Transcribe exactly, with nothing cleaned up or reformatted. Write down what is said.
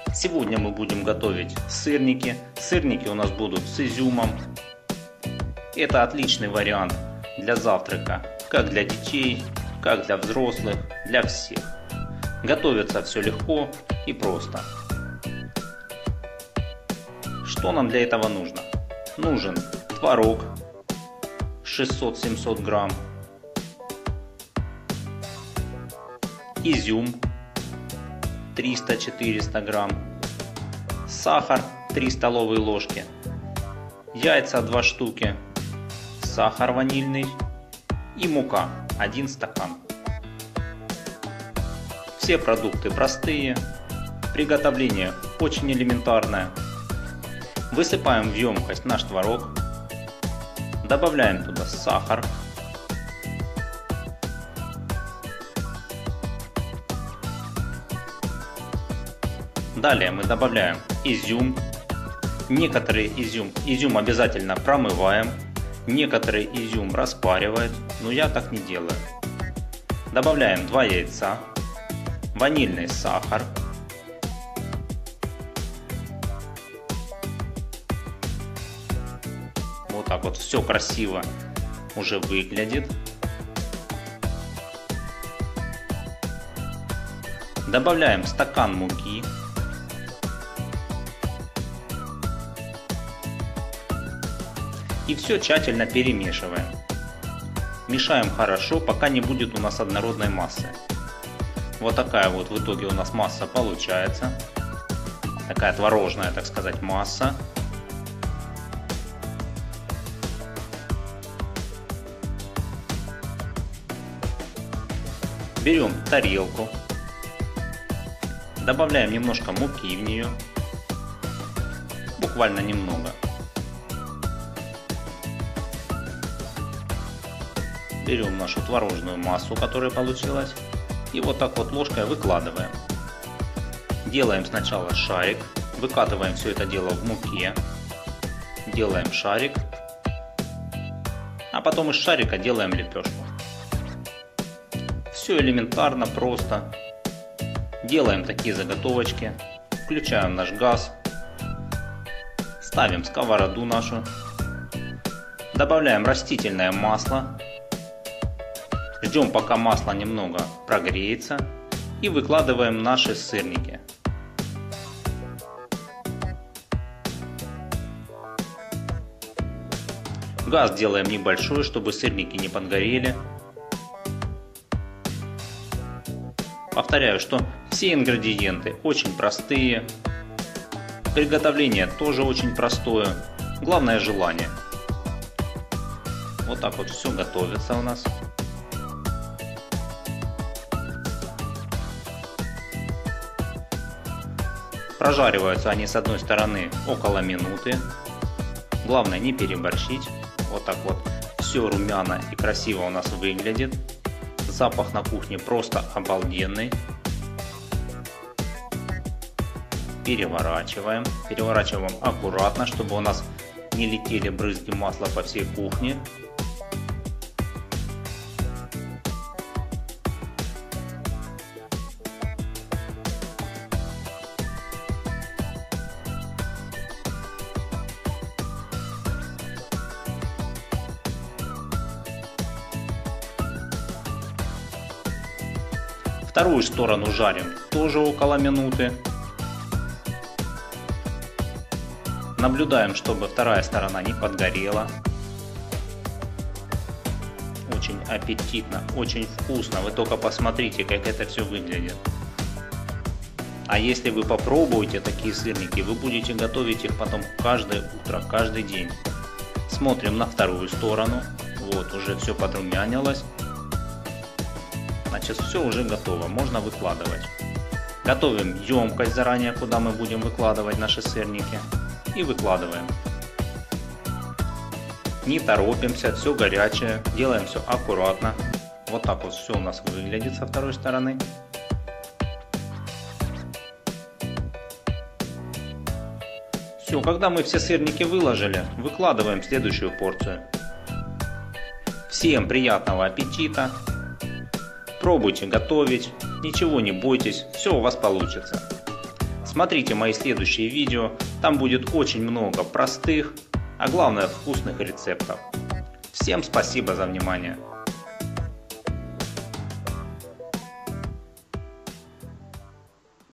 Сегодня мы будем готовить сырники. Сырники у нас будут с изюмом. Это отличный вариант для завтрака, как для детей, как для взрослых, для всех. Готовится все легко и просто. Что нам для этого нужно? Нужен творог шестьсот-семьсот грамм, изюм триста-четыреста грамм, сахар три столовые ложки, яйца два штуки, сахар ванильный и мука один стакан. Все продукты простые, приготовление очень элементарное. Высыпаем в емкость наш творог, добавляем туда сахар, далее мы добавляем изюм. Некоторые изюм, изюм обязательно промываем, некоторые изюм распаривают, но я так не делаю. Добавляем два яйца, ванильный сахар, вот так вот все красиво уже выглядит. Добавляем стакан муки. И все тщательно перемешиваем. Мешаем хорошо, пока не будет у нас однородной массы. Вот такая вот в итоге у нас масса получается. Такая творожная, так сказать, масса. Берем тарелку. Добавляем немножко муки в нее. Буквально немного. Берем нашу творожную массу, которая получилась, и вот так вот ложкой выкладываем. Делаем сначала шарик, выкатываем все это дело в муке, делаем шарик, а потом из шарика делаем лепешку. Все элементарно, просто. Делаем такие заготовочки, включаем наш газ, ставим сковороду нашу, добавляем растительное масло. Ждем, пока масло немного прогреется, и выкладываем наши сырники. Газ делаем небольшой, чтобы сырники не подгорели. Повторяю, что все ингредиенты очень простые. Приготовление тоже очень простое. Главное желание. Вот так вот все готовится у нас. Прожариваются они с одной стороны около минуты. Главное не переборщить. Вот так вот все румяно и красиво у нас выглядит. Запах на кухне просто обалденный. Переворачиваем. Переворачиваем аккуратно, чтобы у нас не летели брызги масла по всей кухне. Вторую сторону жарим тоже около минуты. Наблюдаем, чтобы вторая сторона не подгорела. Очень аппетитно, очень вкусно. Вы только посмотрите, как это все выглядит. А если вы попробуете такие сырники, вы будете готовить их потом каждое утро, каждый день. Смотрим на вторую сторону. Вот, уже все подрумянилось. Значит, все уже готово, можно выкладывать. Готовим емкость заранее, куда мы будем выкладывать наши сырники. И выкладываем. Не торопимся, все горячее, делаем все аккуратно. Вот так вот все у нас выглядит со второй стороны. Все, когда мы все сырники выложили, выкладываем следующую порцию. Всем приятного аппетита! Пробуйте готовить, ничего не бойтесь, все у вас получится. Смотрите мои следующие видео, там будет очень много простых, а главное вкусных рецептов. Всем спасибо за внимание!